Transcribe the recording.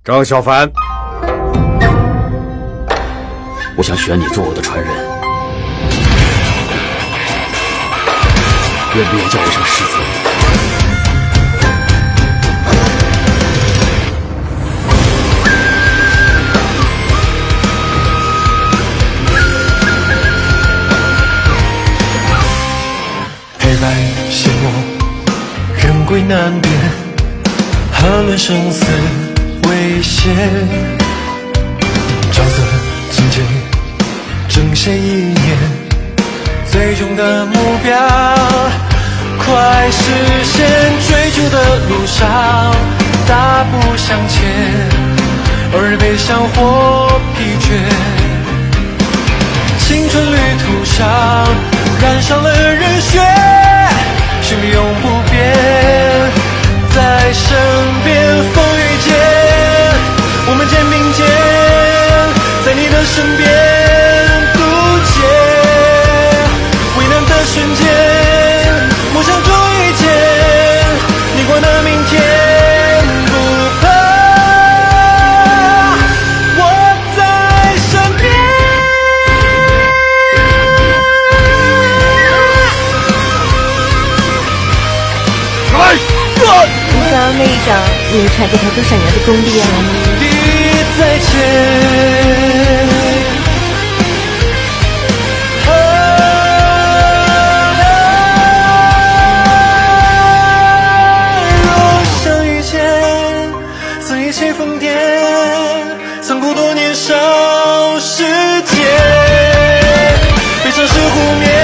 张小凡， 我想选你做我的传人，愿不愿叫我一声师傅？ 黑白写我，人归难辨，何论生死危险？角色情节，正谁一念？最终的目标快实现，追逐的路上大步向前，而悲伤或疲倦。青春旅途上染上了热血，心里永不变，在身边风雨间，我们肩并肩，在你的身边渡劫，危难的瞬间，梦想终遇见，逆光的明天不怕，我在身边。 你刚刚那一掌，你传给他多闪耀的功力啊！ 再见。若相遇间，曾意气疯癫，曾孤独年少时节，悲伤是湖面。